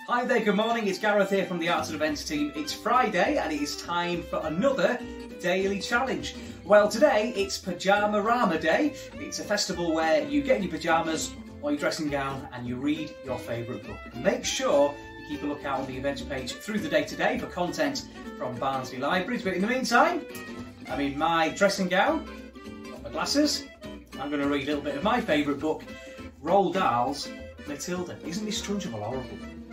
Hi there, good morning, it's Gareth here from the Arts and Events team. It's Friday and it is time for another daily challenge. Well, today it's Pyjamarama Day. It's a festival where you get in your pyjamas or your dressing gown and you read your favourite book. Make sure you keep a lookout on the events page through the day today for content from Barnsley Libraries. But in the meantime, I'm in my dressing gown, got my glasses. I'm going to read a little bit of my favourite book, Roald Dahl's Matilda. Isn't this Trunchbull horrible?